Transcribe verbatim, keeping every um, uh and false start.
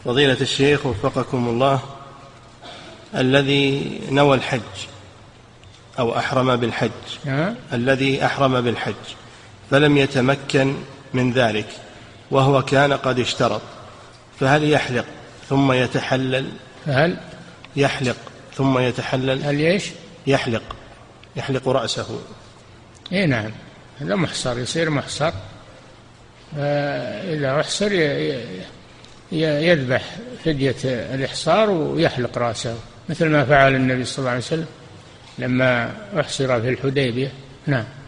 فضيلة الشيخ وفقكم الله، الذي نوى الحج أو أحرم بالحج أه؟ الذي أحرم بالحج فلم يتمكن من ذلك وهو كان قد اشترط، فهل يحلق ثم يتحلل؟ هل يحلق ثم يتحلل؟ هل ايش؟ يحلق يحلق رأسه. اي نعم، هذا محصر، يصير محصر. إذا أحصر يذبح فدية الإحصار ويحلق رأسه، مثل ما فعل النبي صلى الله عليه وسلم لما أحصر في الحديبية. نعم.